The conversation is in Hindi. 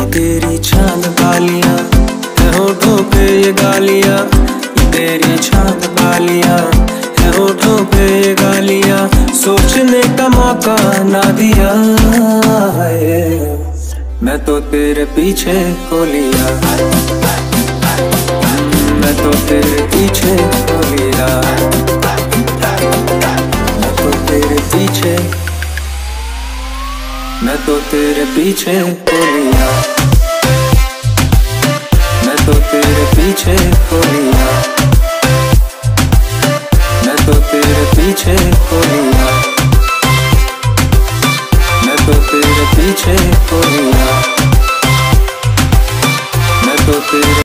तेरी चांद बालियां है होठों पे ये गालियां, ये तेरी चांद बालियां है होठों पे ये गालियां, सोचने का मौका ना दिया है, मैं तो तेरे पीछे हो लिया, मैं तो तेरे पीछे हो लिया, मैं तो तेरे पीछे, मैं तो तेरे पीछे हो लिया, मैं तो तेरे पीछे हो लिया।